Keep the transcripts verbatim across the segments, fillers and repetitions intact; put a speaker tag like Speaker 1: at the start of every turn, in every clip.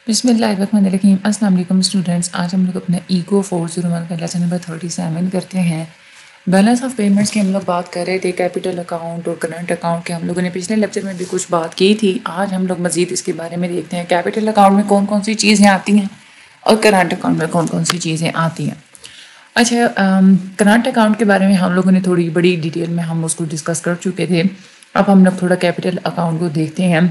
Speaker 1: बिस्मिल्लाहिर्रहमानिर्रहीम। अस्सलाम वालेकुम स्टूडेंट्स। आज हम लोग अपना ईको फोर जीरो वन का लेसन नंबर थर्टी सेवन करते हैं। बैलेंस ऑफ पेमेंट्स की हम लोग बात कर रहे थे, कैपिटल अकाउंट और करंट अकाउंट के हम लोगों ने पिछले लेक्चर में भी कुछ बात की थी। आज हम लोग मजीद इसके बारे में देखते हैं, कैपिटल अकाउंट में कौन कौन सी चीज़ें आती हैं और करंट अकाउंट में कौन कौन सी चीज़ें आती हैं। अच्छा, करंट अकाउंट के बारे में हम लोगों ने थोड़ी बड़ी डिटेल में हम उसको डिस्कस कर चुके थे। अब हम लोग थोड़ा कैपिटल अकाउंट को देखते हैं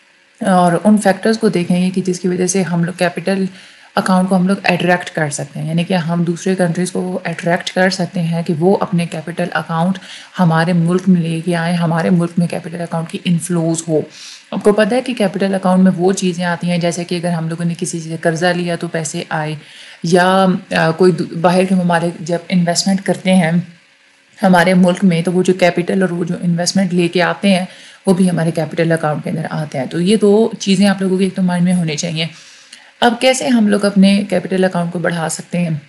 Speaker 1: और उन फैक्टर्स को देखेंगे कि जिसकी वजह से हम लोग कैपिटल अकाउंट को हम लोग अट्रैक्ट कर सकते हैं, यानी कि हम दूसरे कंट्रीज़ को अट्रैक्ट कर सकते हैं कि वो अपने कैपिटल अकाउंट हमारे मुल्क में लेके आए, हमारे मुल्क में कैपिटल अकाउंट की इन्फ्लोज हो। आपको पता है कि कैपिटल अकाउंट में वो चीज़ें आती हैं जैसे कि अगर हम लोगों ने किसी से कर्जा लिया तो पैसे आए, या आ, कोई बाहर के ममालिक जब इन्वेस्टमेंट करते हैं हमारे मुल्क में तो वो जो कैपिटल और वो जो इन्वेस्टमेंट लेके आते हैं वो भी हमारे कैपिटल अकाउंट के अंदर आते हैं। तो ये दो चीज़ें आप लोगों के एक तो माइंड में होनी चाहिए। अब कैसे हम लोग अपने कैपिटल अकाउंट को बढ़ा सकते हैं?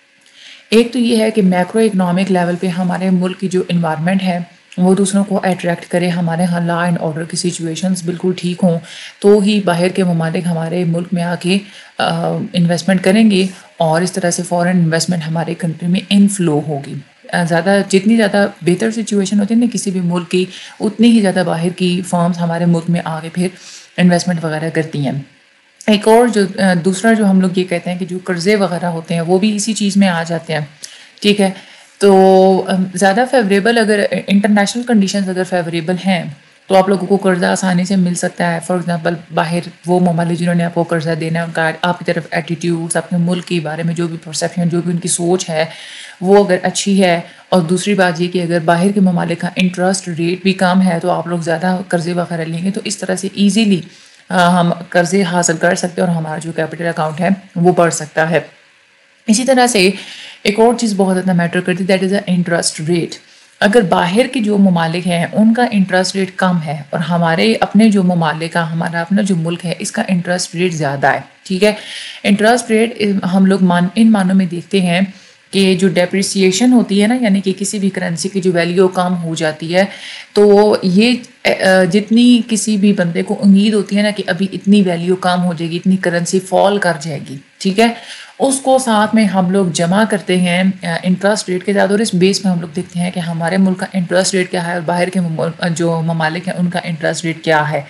Speaker 1: एक तो ये है कि मैक्रो इकोनॉमिक लेवल पे हमारे मुल्क की जो इन्वायरमेंट है वो दूसरों को अट्रैक्ट करे, हमारे यहाँ लॉ एंड ऑर्डर की सिचुएशंस बिल्कुल ठीक हों, तो ही बाहर के ममालिक हमारे मुल्क में आके इन्वेस्टमेंट करेंगे और इस तरह से फॉरेन इन्वेस्टमेंट हमारे कंट्री में इनफ्लो होगी। ज़्यादा जितनी ज़्यादा बेहतर सिचुएशन होती है ना किसी भी मुल्क की, उतनी ही ज़्यादा बाहर की फर्म्स हमारे मुल्क में आके फिर इन्वेस्टमेंट वगैरह करती हैं। एक और जो दूसरा जो हम लोग ये कहते हैं कि जो कर्ज़े वगैरह होते हैं वो भी इसी चीज़ में आ जाते हैं, ठीक है। तो ज़्यादा फेवरेबल अगर इंटरनेशनल कंडीशंस अगर फेवरेबल हैं तो आप लोगों को कर्ज़ा आसानी से मिल सकता है। फॉर एग्जांपल बाहर वो ममालिक जिन्होंने आपको कर्ज़ा देना है उनका आपकी तरफ एटीट्यूड्स, अपने मुल्क के बारे में जो भी परसेप्शन, जो भी उनकी सोच है वो अगर अच्छी है, और दूसरी बात ये कि अगर बाहर के ममालिक का इंटरेस्ट रेट भी कम है तो आप लोग ज़्यादा कर्ज़े वगैरह लेंगे तो इस तरह से ईजीली हम कर्ज़े हासिल कर सकते हैं और हमारा जो कैपिटल अकाउंट है वो बढ़ सकता है। इसी तरह से एक और चीज़ बहुत ज़्यादा मैटर करती है, that is the interest rate. अगर बाहर के जो ममालिक हैं उनका इंटरेस्ट रेट कम है और हमारे अपने जो ममालिक का, हमारा अपना जो मुल्क है इसका इंटरेस्ट रेट ज़्यादा है, ठीक है। इंटरेस्ट रेट हम लोग मान इन मानों में देखते हैं कि जो डेप्रिसिएशन होती है ना, यानी कि किसी भी करेंसी की जो वैल्यू कम हो जाती है, तो ये जितनी किसी भी बंदे को उम्मीद होती है ना कि अभी इतनी वैल्यू कम हो जाएगी, इतनी करेंसी फॉल कर जाएगी, ठीक है, उसको साथ में हम लोग जमा करते हैं इंटरेस्ट रेट के साथ और इस बेस पे हम लोग देखते हैं कि हमारे मुल्क का इंटरेस्ट रेट क्या है और बाहर के जो ममालिक हैं उनका इंटरेस्ट रेट क्या है।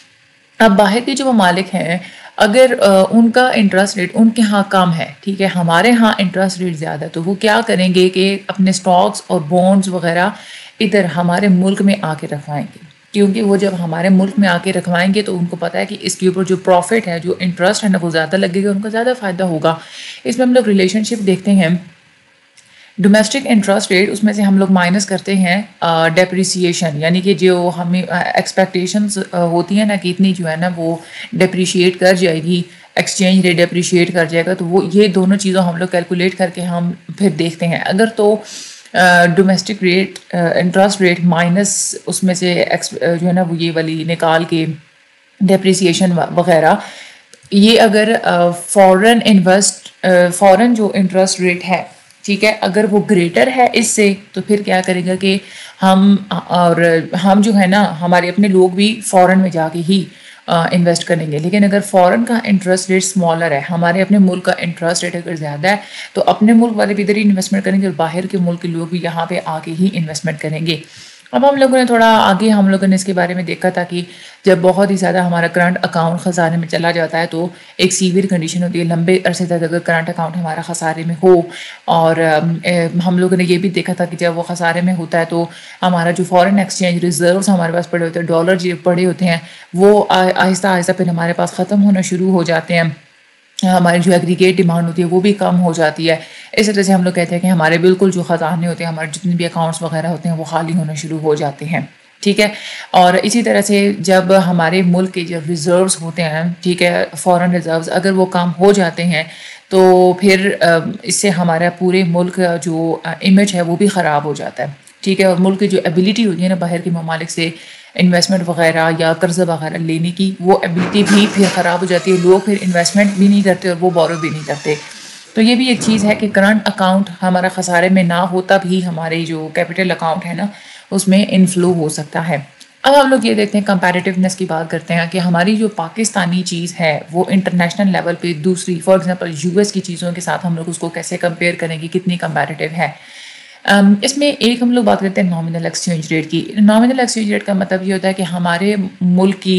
Speaker 1: अब बाहर के जो ममालिक हैं अगर आ, उनका इंटरेस्ट रेट उनके यहाँ कम है, ठीक है, हमारे यहाँ इंटरेस्ट रेट ज़्यादा है, तो वो क्या करेंगे कि अपने स्टॉक्स और बॉन्ड्स वगैरह इधर हमारे मुल्क में आके रखवाएंगे, क्योंकि वो जब हमारे मुल्क में आके रखवाएंगे तो उनको पता है कि इसके ऊपर जो प्रॉफिट है, जो इंटरेस्ट है ना वो ज़्यादा लगेगा, उनको ज़्यादा फ़ायदा होगा। इसमें हम लोग रिलेशनशिप देखते हैं, डोमेस्टिक इंटरेस्ट रेट उसमें से हम लोग माइनस करते हैं डेप्रिसिएशन, यानी कि जो हमें एक्सपेक्टेशंस होती है ना कि इतनी जो है ना वो डेप्रिशिएट कर जाएगी, एक्सचेंज रेट डेप्रिशिएट कर जाएगा, तो वो ये दोनों चीज़ों हम लोग कैलकुलेट करके हम फिर देखते हैं। अगर तो domestic rate interest rate minus उसमें से जो है ना वो ये वाली निकाल के डेप्रिसिएशन वगैरह, ये अगर फॉरेन इन्वेस्ट फॉरेन जो इंटरेस्ट रेट है, ठीक है, अगर वो ग्रेटर है इससे, तो फिर क्या करेगा कि हम और हम जो है ना हमारे अपने लोग भी फॉरेन में जाके ही इन्वेस्ट करेंगे। लेकिन अगर फॉरेन का इंटरेस्ट रेट स्मॉलर है, हमारे अपने मुल्क का इंटरेस्ट रेट अगर ज़्यादा है, तो अपने मुल्क वाले भी इधर ही इन्वेस्टमेंट करेंगे और बाहर के मुल्क के लोग भी यहाँ पे आके ही इन्वेस्टमेंट करेंगे। अब हम लोगों ने थोड़ा आगे हम लोगों ने इसके बारे में देखा था कि जब बहुत ही ज़्यादा हमारा करंट अकाउंट खसारे में चला जाता है तो एक सीवियर कंडीशन होती है, लंबे अरसे तक अगर करंट अकाउंट हमारा खसारे में हो। और ए, हम लोगों ने ये भी देखा था कि जब वो खसारे में होता है तो हमारा जो फॉरेन एक्सचेंज रिजर्व्स हमारे पास पड़े होते हैं, डॉलर जो पड़े होते हैं, वो आहिस्ता आहिस्ता फिर हमारे पास ख़त्म होना शुरू हो जाते हैं, हमारी जो एग्रीगेट डिमांड होती है वो भी कम हो जाती है। इस तरह से हम लोग कहते हैं कि हमारे बिल्कुल जो ख़जाने होते हैं, हमारे जितने भी अकाउंट्स वगैरह होते हैं वो खाली होना शुरू हो जाते हैं, ठीक है। और इसी तरह से जब हमारे मुल्क के जो रिज़र्व्स होते हैं, ठीक है, फॉरेन रिज़र्व्स अगर वो कम हो जाते हैं तो फिर इससे हमारा पूरे मुल्क का जो इमेज है वो भी ख़राब हो जाता है, ठीक है। और मुल्क की जो एबिलिटी होती है ना बाहर के ममालिक से इन्वेस्टमेंट वगैरह या कर्जा वगैरह लेने की, वो एबिलिटी भी फिर ख़राब हो जाती है, लोग फिर इन्वेस्टमेंट भी नहीं करते और वो बोरो भी नहीं करते। तो ये भी एक चीज़ है कि करंट अकाउंट हमारा खसारे में ना हो तब ही हमारे जो कैपिटल अकाउंट है ना उसमें इनफ्लो हो सकता है। अब हम लोग ये देखते हैं कंपैरेटिवनेस की बात करते हैं कि हमारी जो पाकिस्तानी चीज़ है वो इंटरनेशनल लेवल पे दूसरी फॉर एग्जांपल यूएस की चीज़ों के साथ हम लोग उसको कैसे कंपेयर करेंगे, कितनी कंपैरेटिव है। um, इसमें एक हम लोग बात करते हैं नॉमिनल एक्सचेंज रेट की। नॉमिनल एक्सचेंज रेट का मतलब ये होता है कि हमारे मुल्क की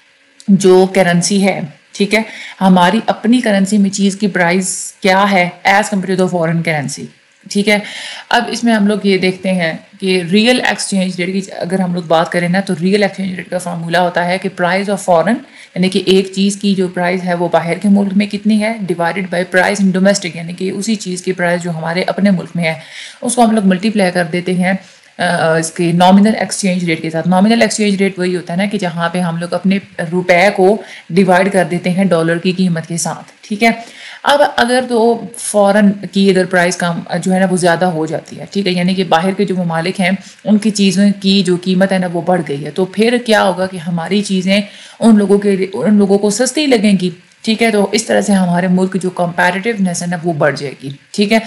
Speaker 1: जो करेंसी है, ठीक है, हमारी अपनी करेंसी में चीज़ की प्राइस क्या है as compare to foreign currency, ठीक है। अब इसमें हम लोग ये देखते हैं कि रियल एक्सचेंज रेट की अगर हम लोग बात करें ना, तो रियल एक्सचेंज रेट का फार्मूला होता है कि प्राइस ऑफ फॉरेन, यानी कि एक चीज़ की जो प्राइस है वो बाहर के मुल्क में कितनी है, divided by price in domestic, यानी कि उसी चीज़ की प्राइस जो हमारे अपने मुल्क में है उसको हम लोग मल्टीप्लाई कर देते हैं इसके नॉमिनल एक्सचेंज रेट के साथ। नॉमिनल एक्सचेंज रेट वही होता है ना कि जहाँ पे हम लोग अपने रुपए को डिवाइड कर देते हैं डॉलर की कीमत के साथ, ठीक है। अब अगर तो फॉरेन की अगर प्राइस कम जो है ना वो ज़्यादा हो जाती है, ठीक है, यानी कि बाहर के जो ममालिक हैं उनकी चीज़ों की जो कीमत है ना वो बढ़ गई है, तो फिर क्या होगा कि हमारी चीज़ें उन लोगों के उन लोगों को सस्ती लगेंगी, ठीक है। तो इस तरह से हमारे मुल्क की जो कंपैरेटिवनेस है ना वो बढ़ जाएगी, ठीक है।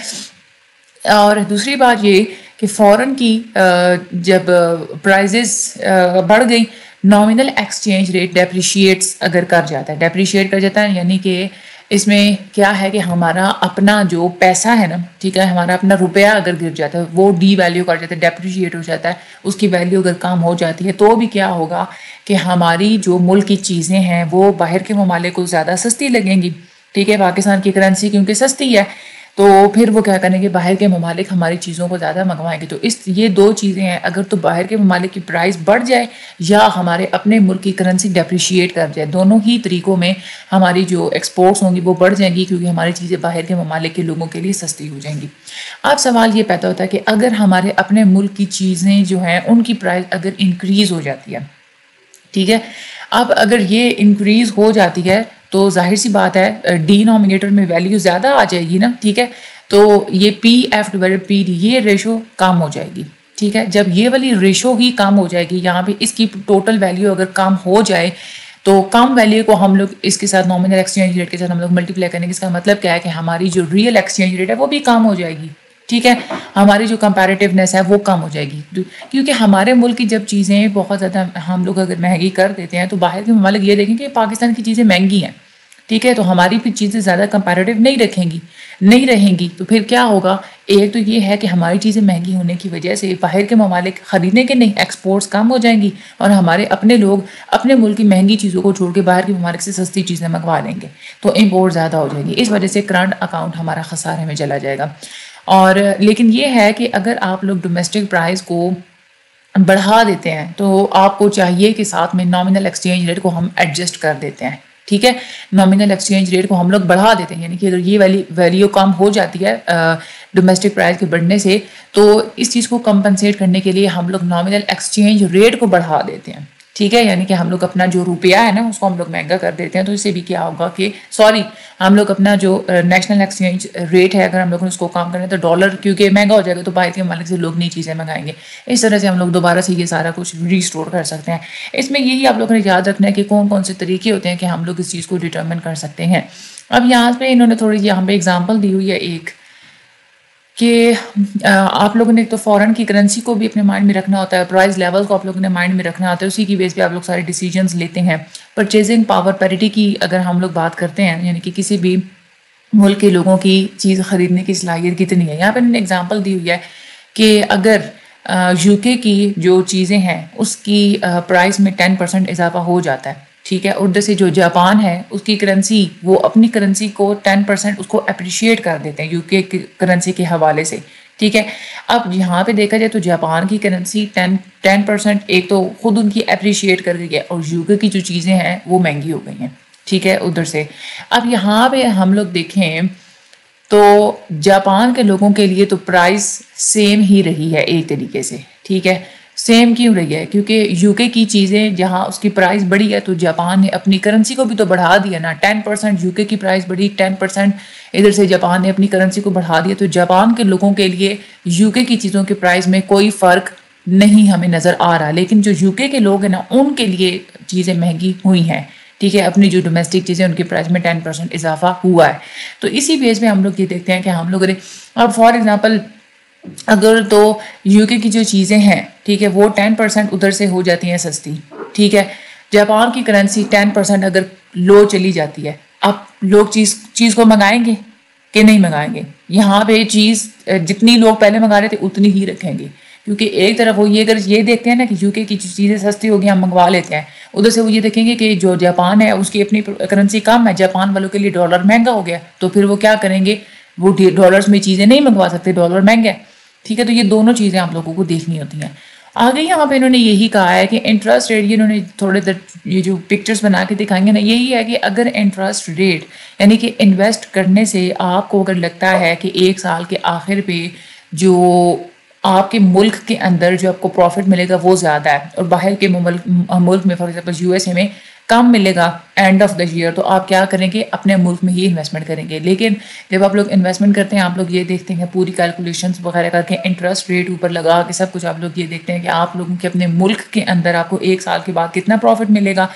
Speaker 1: और दूसरी बात ये कि फ़ॉरेन की जब प्राइजेस बढ़ गई, नॉमिनल एक्सचेंज रेट डेप्रिशिएट्स अगर कर जाता है, डेप्रिशिएट कर जाता है यानी कि इसमें क्या है कि हमारा अपना जो पैसा है ना, ठीक है, हमारा अपना रुपया अगर गिर जाता है वो डी वैल्यू कर जाता है, डेप्रिशिएट हो जाता है, उसकी वैल्यू अगर कम हो जाती है तो भी क्या होगा कि हमारी जो मुल्क की चीज़ें हैं वो बाहर के ममालिक को ज़्यादा सस्ती लगेंगी, ठीक है। पाकिस्तान की करेंसी क्योंकि सस्ती है तो फिर वो क्या करेंगे, बाहर के ममालिक हमारी चीज़ों को ज़्यादा मंगवाएंगे। तो इस ये दो चीज़ें हैं, अगर तो बाहर के ममालिक की प्राइस बढ़ जाए या हमारे अपने मुल्क की करेंसी डेप्रिशिएट कर जाए, दोनों ही तरीक़ों में हमारी जो एक्सपोर्ट्स होंगी वो बढ़ जाएंगी क्योंकि हमारी चीज़ें बाहर के ममालिक के लोगों के लिए सस्ती हो जाएंगी। अब सवाल ये पैदा होता है कि अगर हमारे अपने मुल्क की चीज़ें जो हैं उनकी प्राइस अगर इंक्रीज़ हो जाती है, ठीक है, अब अगर ये इंक्रीज़ हो जाती है तो जाहिर सी बात है डिनोमिनेटर में वैल्यू ज़्यादा आ जाएगी ना, ठीक है। तो ये P F divided P D ये रेशो कम हो जाएगी, ठीक है। जब ये वाली रेशो ही कम हो जाएगी, यहाँ पे इसकी टोटल वैल्यू अगर कम हो जाए तो कम वैल्यू को हम लोग इसके साथ नॉमिनल एक्सचेंज रेट के साथ हम लोग मल्टीप्लाई करेंगे। इसका मतलब क्या है कि हमारी जो रियल एक्सचेंज रेट है वो भी कम हो जाएगी, ठीक है, हमारी जो कंपैरेटिवनेस है वो कम हो जाएगी क्योंकि हमारे मुल्क की जब चीज़ें बहुत ज़्यादा हम लोग अगर महंगी कर देते हैं तो बाहर के ममालिक ये देखेंगे कि पाकिस्तान की चीज़ें महंगी हैं, ठीक है, तो हमारी फिर चीज़ें ज़्यादा कंपैरेटिव नहीं रखेंगी नहीं रहेंगी तो फिर क्या होगा, एक तो ये है कि हमारी चीज़ें महंगी होने की वजह से बाहर के ममालिक ख़रीदने के नहीं, एक्सपोर्ट्स कम हो जाएंगी और हमारे अपने लोग अपने मुल्क की महंगी चीज़ों को छोड़ के बाहर के ममालिक से सस्ती चीज़ें मंगवा लेंगे, तो इम्पोर्ट ज़्यादा हो जाएगी। इस वजह से करंट अकाउंट हमारा खसारे में चला जाएगा। और लेकिन ये है कि अगर आप लोग डोमेस्टिक प्राइस को बढ़ा देते हैं तो आपको चाहिए कि साथ में नॉमिनल एक्सचेंज रेट को हम एडजस्ट कर देते हैं, ठीक है। नॉमिनल एक्सचेंज रेट को हम लोग बढ़ा देते हैं, यानी कि अगर ये वाली वैल्यू कम हो जाती है डोमेस्टिक प्राइस के बढ़ने से तो इस चीज़ को कंपनसेट करने के लिए हम लोग नॉमिनल एक्सचेंज रेट को बढ़ा देते हैं, ठीक है, यानी कि हम लोग अपना जो रुपया है ना उसको हम लोग महंगा कर देते हैं। तो इससे भी क्या होगा कि सॉरी हम लोग अपना जो नेशनल एक्सचेंज रेट है अगर हम लोग उसको कम करें तो डॉलर क्योंकि महंगा हो जाएगा तो बाहर के ममालिक से लोग नई चीज़ें मंगाएंगे। इस तरह से हम लोग दोबारा से ये सारा कुछ रिस्टोर कर सकते हैं। इसमें यही आप लोगों ने याद रखना है कि कौन कौन से तरीके होते हैं कि हम लोग इस चीज़ को डिटर्मिन कर सकते हैं। अब यहाँ पे इन्होंने थोड़ी यहाँ पे एग्जाम्पल दी हुई है एक कि आप लोगों ने एक तो फॉरेन की करेंसी को भी अपने माइंड में रखना होता है, प्राइस लेवल को आप लोगों ने माइंड में रखना होता है, उसी की बेस पे आप लोग सारे डिसीजंस लेते हैं। परचेजिंग पावर पैरिटी की अगर हम लोग बात करते हैं, यानी कि किसी भी मुल्क के लोगों की चीज़ ख़रीदने की सलाहियत कितनी है, यहाँ पर इन्होंने एग्जाम्पल दी हुई है कि अगर यूके की जो चीज़ें हैं उसकी प्राइस में टेन परसेंट इजाफा हो जाता है, ठीक है, उधर से जो जापान है उसकी करेंसी वो अपनी करेंसी को टेन परसेंट उसको अप्रिशिएट कर देते हैं यूके की करेंसी के हवाले से, ठीक है। अब यहाँ पे देखा जाए तो जापान की करेंसी टेन टेन परसेंट एक तो खुद उनकी अप्रिशिएट कर गई है और यूके की जो चीज़ें हैं वो महंगी हो गई हैं, ठीक है, उधर से। अब यहाँ पे हम लोग देखें तो जापान के लोगों के लिए तो प्राइस सेम ही रही है एक तरीके से, ठीक है। सेम क्यों रही है, क्योंकि यूके की चीज़ें जहाँ उसकी प्राइस बढ़ी है तो जापान ने अपनी करेंसी को भी तो बढ़ा दिया ना, टेन परसेंट यूके की प्राइस बढ़ी, टेन परसेंट इधर से जापान ने अपनी करेंसी को बढ़ा दिया, तो जापान के लोगों के लिए यूके की चीज़ों के प्राइस में कोई फ़र्क नहीं हमें नज़र आ रहा, लेकिन जो यूके के लोग हैं ना उनके लिए चीज़ें महंगी हुई हैं, ठीक है, अपनी जो डोमेस्टिक चीज़ें उनकी प्राइस में टेन परसेंट इजाफा हुआ है। तो इसी बेस पे हम लोग ये देखते हैं कि हम लोग अब फॉर एग्जांपल अगर तो यूके की जो चीज़ें हैं, ठीक है, वो टेन परसेंट उधर से हो जाती हैं सस्ती, ठीक है। जापान की करेंसी टेन परसेंट अगर लो चली जाती है, अब लोग चीज़ चीज़ को मंगाएंगे कि नहीं मंगाएंगे? यहाँ पे चीज़ जितनी लोग पहले मंगा रहे थे उतनी ही रखेंगे, क्योंकि एक तरफ वो ये अगर ये देखते हैं ना कि यूके की चीज़ें सस्ती होगी हम मंगवा लेते हैं, उधर से वो ये देखेंगे कि जो जापान है उसकी अपनी करेंसी कम है, जापान वालों के लिए डॉलर महंगा हो गया, तो फिर वो क्या करेंगे, वो डॉलर्स में चीज़ें नहीं मंगवा सकते, डॉलर महंगा है, ठीक है। तो ये दोनों चीज़ें आप लोगों को देखनी होती हैं। आगे यहाँ पे इन्होंने यही कहा है कि इंटरेस्ट रेट, ये इन्होंने थोड़े देर ये जो पिक्चर्स बना के दिखाएंगे ना, यही है कि अगर इंटरेस्ट रेट यानी कि इन्वेस्ट करने से आपको अगर लगता है कि एक साल के आखिर पे जो आपके मुल्क के अंदर जो आपको प्रॉफिट मिलेगा वो ज़्यादा है और बाहर के मुल्क मुल्क में फॉर एग्जांपल यूएसए में कम मिलेगा एंड ऑफ द ईयर, तो आप क्या करेंगे, अपने मुल्क में ही इन्वेस्टमेंट करेंगे। लेकिन जब आप लोग इन्वेस्टमेंट करते हैं, आप लोग ये देखते हैं पूरी कैलकुलेशंस वगैरह करके इंटरेस्ट रेट ऊपर लगा के सब कुछ आप लोग ये देखते हैं कि आप लोगों के अपने मुल्क के अंदर आपको एक साल के बाद कितना प्रॉफिट मिलेगा।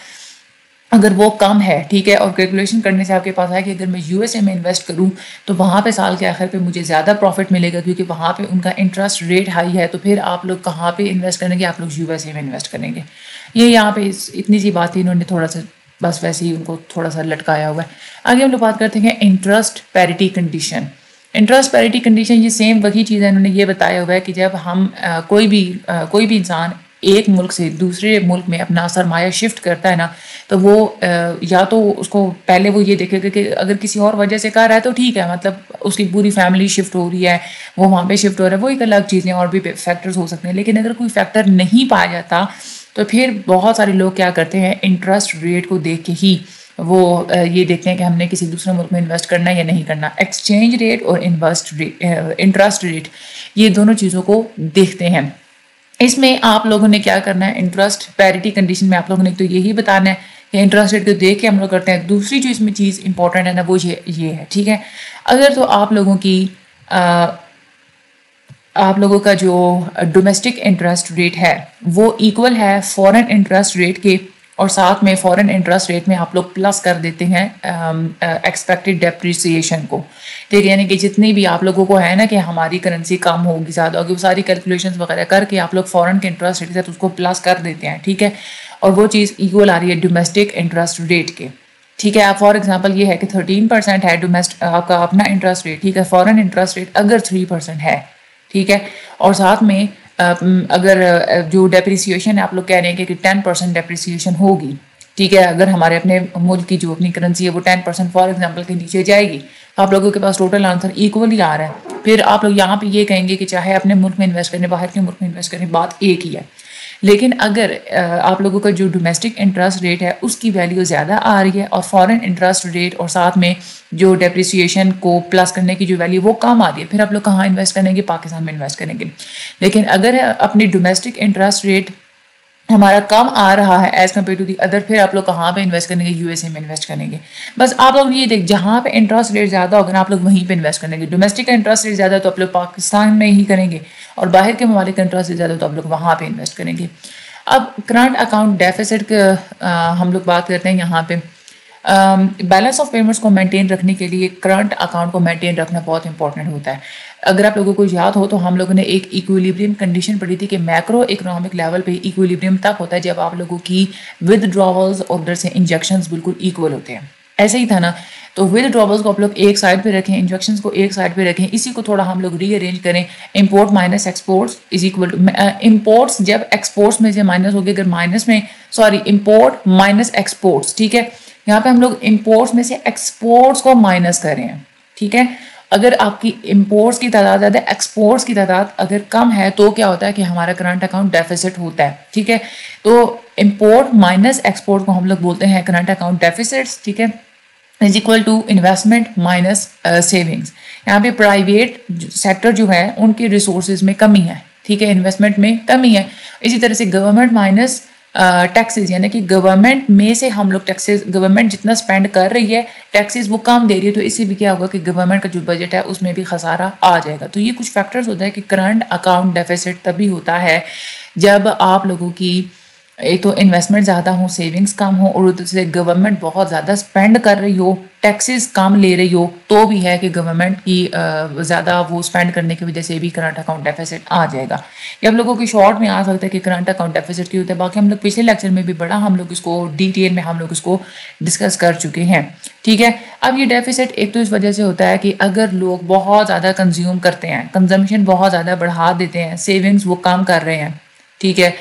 Speaker 1: अगर वो कम है, ठीक है, और कैलकुलेशन करने से आपके पास है कि अगर मैं यूएसए में इन्वेस्ट करूं तो वहाँ पे साल के आखिर पे मुझे ज़्यादा प्रॉफिट मिलेगा क्योंकि वहाँ पे उनका इंटरेस्ट रेट हाई है, तो फिर आप लोग कहाँ पे इन्वेस्ट करेंगे, आप लोग यूएसए में इन्वेस्ट करेंगे। ये यहाँ पे इस, इतनी सी बात थी, इन्होंने थोड़ा सा बस वैसे ही उनको थोड़ा सा लटकाया हुआ है। आगे हम लोग बात करते हैं interest parity condition. Interest parity condition ये सेम वही चीज़ है, इन्होंने ये बताया हुआ है कि जब हम आ, कोई भी आ, कोई भी इंसान एक मुल्क से दूसरे मुल्क में अपना सरमाया शिफ्ट करता है ना, तो वो या तो उसको पहले वो ये देखेगा कि अगर किसी और वजह से कर रहा है तो ठीक है, मतलब उसकी पूरी फैमिली शिफ्ट हो रही है, वो वहाँ पे शिफ्ट हो रहा है, वो एक अलग चीज़ें और भी फैक्टर्स हो सकते हैं। लेकिन अगर कोई फैक्टर नहीं पाया जाता तो फिर बहुत सारे लोग क्या करते हैं, इंटरेस्ट रेट को देख के ही वो ये देखते हैं कि हमने किसी दूसरे मुल्क में इन्वेस्ट करना है या नहीं करना। एक्सचेंज रेट और इन्वेस्ट रेट इंटरेस्ट रेट ये दोनों चीज़ों को देखते हैं। इसमें आप लोगों ने क्या करना है, इंटरेस्ट पैरिटी कंडीशन में आप लोगों ने तो यही बताना है कि इंटरेस्ट रेट को देख के हम लोग करते हैं। दूसरी जो इसमें चीज़ इंपॉर्टेंट है ना वो ये ये है, ठीक है। अगर तो आप लोगों की आ, आप लोगों का जो डोमेस्टिक इंटरेस्ट रेट है वो इक्वल है फॉरेन इंटरेस्ट रेट के, और साथ में फॉरेन इंटरेस्ट रेट में आप लोग प्लस कर देते हैं एक्सपेक्टेड डेप्रिसिएशन को, ठीक है। यानी कि जितनी भी आप लोगों को है ना कि हमारी करेंसी कम होगी ज़्यादा होगी, वो सारी कैलकुलेशंस वगैरह करके आप लोग फॉरेन के इंटरेस्ट रेट से तो उसको प्लस कर देते हैं, ठीक है। और वो चीज़ इक्वल आ रही है डोमेस्टिक इंटरेस्ट रेट के, ठीक है। आप फॉर एग्जाम्पल ये है कि थर्टीन परसेंट है डोमेस्टिक आपका अपना इंटरेस्ट रेट, ठीक है। फॉरेन इंटरेस्ट रेट अगर थ्री परसेंट है, ठीक है, और साथ में अगर जो डेप्रिसिएशन है आप लोग कह रहे हैं कि टेन परसेंट डेप्रिसिएशन होगी, ठीक है। अगर हमारे अपने मुल्क की जो अपनी करेंसी है वो टेन परसेंट फॉर एग्जांपल के नीचे जाएगी, तो आप लोगों के पास टोटल आंसर इक्वली आ रहा है। फिर आप लोग यहाँ पे ये कहेंगे कि चाहे अपने मुल्क में इन्वेस्ट करें बाहर के मुल्क में इन्वेस्ट करें, बात एक ही है। लेकिन अगर आप लोगों का जो डोमेस्टिक इंटरेस्ट रेट है उसकी वैल्यू ज़्यादा आ रही है और फॉरेन इंटरेस्ट रेट और साथ में जो डेप्रिसिएशन को प्लस करने की जो वैल्यू वो कम आ रही है, फिर आप लोग कहाँ इन्वेस्ट करेंगे, पाकिस्तान में इन्वेस्ट करेंगे। लेकिन अगर अपनी डोमेस्टिक इंटरेस्ट रेट हमारा कम आ रहा है as compare to the other, फिर आप लोग कहाँ पे इन्वेस्ट करेंगे, यूएसए में इन्वेस्ट करेंगे। बस आप लोग ये देख, जहाँ पे इंटरेस्ट रेट ज़्यादा होगा ना आप लोग वहीं पे इन्वेस्ट करेंगे। डोमेस्टिक का इंटरेस्ट रेट ज़्यादा तो आप लोग पाकिस्तान में ही करेंगे, और बाहर के ममालिक का इंटरेस्ट रेट ज़्यादा तो आप लोग वहाँ पे इन्वेस्ट करेंगे। अब करंट अकाउंट डेफिसिट का हम लोग बात करते हैं। यहाँ पे बैलेंस ऑफ पेमेंट्स को मेंटेन रखने के लिए करंट अकाउंट को मेंटेन रखना बहुत इंपॉर्टेंट होता है। अगर आप लोगों को याद हो तो हम लोगों ने एक इक्विलिब्रियम कंडीशन पढ़ी थी कि मैक्रो इकोनॉमिक लेवल पे इक्विलिब्रियम तक होता है जब आप लोगों की विदड्रॉवल्स और उधर से इंजेक्शंस बिल्कुल इक्वल होते हैं। ऐसे ही था ना, तो विदड्रॉवल्स को आप लोग एक साइड पे रखें, इंजेक्शंस को एक साइड पे रखें। इसी को थोड़ा हम लोग रीअरेंज करें, import minus exports is equal to imports जब एक्सपोर्ट्स में से माइनस हो गए, अगर माइनस में सॉरी इंपोर्ट माइनस एक्सपोर्ट्स, ठीक है। यहाँ पे हम लोग इंपोर्ट्स में से एक्सपोर्ट्स को माइनस कर रहे हैं, ठीक है। अगर आपकी इंपोर्ट्स की तादाद ज़्यादा, एक्सपोर्ट्स की तादाद अगर कम है तो क्या होता है कि हमारा करंट अकाउंट डेफिसिट होता है, ठीक है। तो इंपोर्ट माइनस एक्सपोर्ट को हम लोग बोलते हैं करंट अकाउंट डेफिसिट्स, ठीक है, is equal to investment minus savings. यहाँ पे प्राइवेट सेक्टर जो है उनके रिसोर्सेज में कमी है, ठीक है, इन्वेस्टमेंट में कमी है। इसी तरह से गवर्नमेंट माइनस टैक्सेस, यानी कि गवर्नमेंट में से हम लोग टैक्सेस, गवर्नमेंट जितना स्पेंड कर रही है टैक्सेस वो कम दे रही है, तो इससे भी क्या होगा कि गवर्नमेंट का जो बजट है उसमें भी खसारा आ जाएगा। तो ये कुछ फैक्टर्स होता है कि करंट अकाउंट डेफिसिट तभी होता है जब आप लोगों की एक तो इन्वेस्टमेंट ज़्यादा हो, सेविंग्स कम हो, और उधर से गवर्नमेंट बहुत ज़्यादा स्पेंड कर रही हो, टैक्सेस कम ले रही हो तो भी है कि गवर्नमेंट की ज़्यादा वो स्पेंड करने की वजह से भी करंट अकाउंट डेफिसिट आ जाएगा। ये आप लोगों की शॉर्ट में आ सकता है कि करंट अकाउंट डेफिसिट क्यों होता है। बाकी हम लोग पिछले लेक्चर में भी बड़ा हम लोग इसको डिटेल में हम लोग इसको डिस्कस कर चुके हैं, ठीक है। अब ये डेफिसिट एक तो इस वजह से होता है कि अगर लोग बहुत ज़्यादा कंज्यूम करते हैं, कंजम्पशन बहुत ज़्यादा बढ़ा देते हैं, सेविंग्स वो कम कर रहे हैं, ठीक है,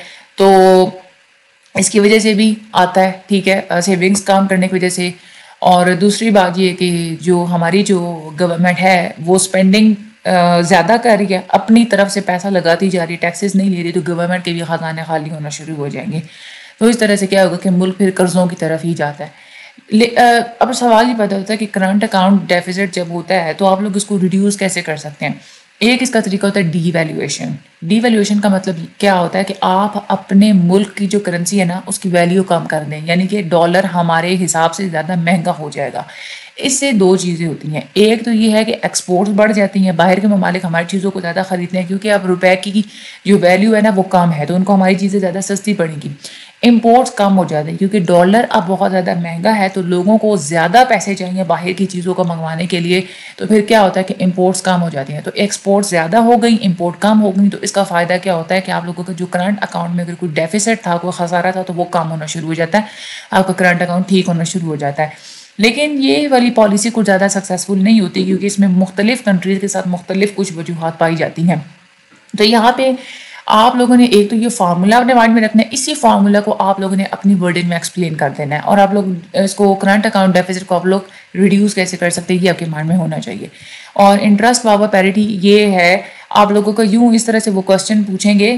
Speaker 1: तो इसकी वजह से भी आता है, ठीक है, सेविंग्स कम करने की वजह से। और दूसरी बात ये कि जो हमारी जो गवर्नमेंट है वो स्पेंडिंग ज़्यादा कर रही है, अपनी तरफ से पैसा लगाती जा रही है, टैक्सेस नहीं ले रही, तो गवर्नमेंट के भी खजाने खाली होना शुरू हो जाएंगे। तो इस तरह से क्या होगा कि मुल्क फिर कर्ज़ों की तरफ ही जाता है। ले, अब सवाल ये पैदा होता है कि करंट अकाउंट डेफिसिट जब होता है तो आप लोग इसको रिड्यूस कैसे कर सकते हैं। एक इसका तरीका होता है डीवैल्यूएशन। डीवैल्यूएशन का मतलब क्या होता है कि आप अपने मुल्क की जो करेंसी है ना उसकी वैल्यू कम कर दें, यानी कि डॉलर हमारे हिसाब से ज़्यादा महंगा हो जाएगा। इससे दो चीज़ें होती हैं, एक तो ये है कि एक्सपोर्ट्स बढ़ जाती हैं, बाहर के ममालिक हमारी चीज़ों को ज़्यादा ख़रीदते हैं क्योंकि अब रुपए की जो वैल्यू है ना वो कम है, तो उनको हमारी चीज़ें ज़्यादा सस्ती पड़ेंगी। इम्पोर्ट्स कम हो जाते हैं क्योंकि डॉलर अब बहुत ज़्यादा महंगा है, तो लोगों को ज़्यादा पैसे चाहिए बाहर की चीज़ों को मंगवाने के लिए, तो फिर क्या होता है कि इम्पोर्ट्स कम हो जाती हैं। तो एक्सपोर्ट ज़्यादा हो गई, इम्पोर्ट कम हो गई, तो इसका फ़ायदा क्या होता है कि आप लोगों का जो करंट अकाउंट में अगर कोई डेफिसिट था, कोई खसारा था, तो वो कम होना शुरू हो जाता है, आपका करंट अकाउंट ठीक होना शुरू हो जाता है। लेकिन ये वाली पॉलिसी कुछ ज़्यादा सक्सेसफुल नहीं होती क्योंकि इसमें मुख्तलिफ कंट्रीज़ के साथ मुख्तलिफ कुछ वजूहात पाई जाती हैं। तो यहाँ पे आप लोगों ने एक तो ये फार्मूला अपने माइंड में रखना है, इसी फार्मूला को आप लोगों ने अपनी वर्डिंग में एक्सप्लेन कर देना है, और आप लोग इसको करंट अकाउंट डेफिसिट को आप लोग रिड्यूस कैसे कर सकते हैं ये आपके माइंड में होना चाहिए। और इंटरेस्ट पावर पैरिटी ये है, आप लोगों को यूं इस तरह से वो क्वेश्चन पूछेंगे,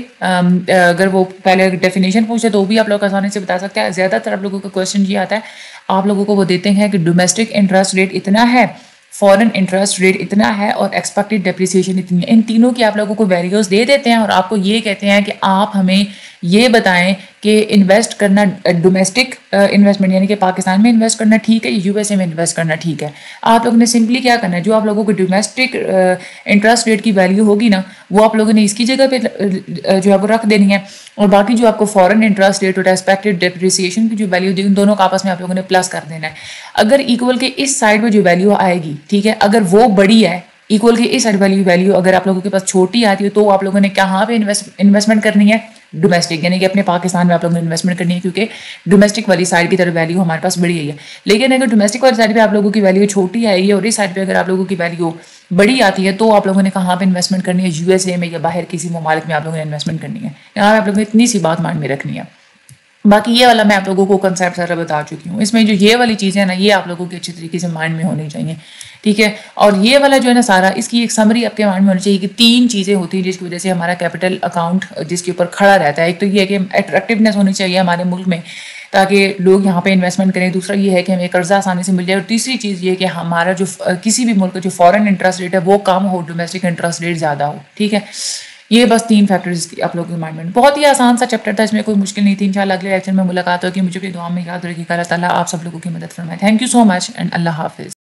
Speaker 1: अगर वो पहले डेफिनेशन पूछे तो भी आप लोग आसानी से बता सकते हैं। ज़्यादातर आप लोगों का क्वेश्चन ये आता है, आप लोगों को वो देते हैं कि डोमेस्टिक इंटरेस्ट रेट इतना है, फॉरेन इंटरेस्ट रेट इतना है और एक्सपेक्टेड डेप्रिसिएशन इतनी है। इन तीनों की आप लोगों को वैल्यूज दे देते हैं और आपको ये कहते हैं कि आप हमें ये बताएं कि इन्वेस्ट करना डोमेस्टिक इन्वेस्टमेंट यानी कि पाकिस्तान में इन्वेस्ट करना ठीक है, यूएसए में इन्वेस्ट करना ठीक है। आप लोगों ने सिंपली क्या करना है, जो आप लोगों को डोमेस्टिक इंटरेस्ट रेट की वैल्यू होगी ना वो आप लोगों ने इसकी जगह पे जो है वो रख देनी है, और बाकी जो आपको फॉरेन इंटरेस्ट रेट और एक्सपेक्टेड डेप्रिसिएशन की जो वैल्यू दी उन दोनों का आपस में आप लोगों ने प्लस कर देना है। अगर इक्वल के इस साइड में जो वैल्यू आएगी, ठीक है, अगर वो बड़ी है, इक्वल की इस साइड वैल्यू वैल्यू अगर आप लोगों के पास छोटी आती है तो आप लोगों ने कहाँ पे इन्वेस्ट इन्वेस्टमेंट करनी है, डोमेस्टिक यानी कि अपने पाकिस्तान में आप लोगों ने इन्वेस्टमेंट करनी है, क्योंकि डोमेस्टिक वाली साइड की तरफ वैल्यू हमारे पास बड़ी है। लेकिन अगर डोमेस्टिक वाली साइड पे आप लोगों की वैल्यू छोटी आएगी और इस साइड पे अगर आप लोगों की वैल्यू बड़ी आती है तो आप लोगों ने कहाँ पे इन्वेस्टमेंट करनी है, यूएसए में या बाहर किसी ममालिक में आप लोगों ने इन्वेस्टमेंट करनी है। यहाँ आप लोगों ने इतनी सी बात माइंड में रखनी है। बाकी ये वाला मैं आप लोगों को कंसेप्ट सारा बता चुकी हूँ, इसमें जो ये वाली चीज़ें हैं ना ये आप लोगों के अच्छी तरीके से माइंड में होनी चाहिए, ठीक है। और ये वाला जो है ना सारा, इसकी एक समरी आपके माइंड में होनी चाहिए कि तीन चीज़ें होती हैं जिसकी वजह से हमारा कैपिटल अकाउंट जिसके ऊपर खड़ा रहता है। एक तो ये है कि अट्रैक्टिवनेस होनी चाहिए हमारे मुल्क में ताकि लोग यहाँ पे इन्वेस्टमेंट करें, दूसरा ये है कि हमें कर्जा आसानी से मिल जाए, और तीसरी चीज़ ये है कि हमारा जो किसी भी मुल्क का जो फॉरेन इंटरेस्ट रेट है वो कम हो, डोमेस्टिक इंटरेस्ट रेट ज़्यादा हो, ठीक है। ये बस तीन फैक्टर्स आप लोगों के माइंड में। बहुत ही आसान सा चैप्टर था, इसमें कोई मुश्किल नहीं थी। इंशाल्लाह अगले लेक्चर में मुलाकात होगी। मुझे अपनी दुआ में याद रखिएगा। अल्लाह ताला आप सब लोगों की मदद फरमाए। Thank you so much and अल्लाह हाफिज़।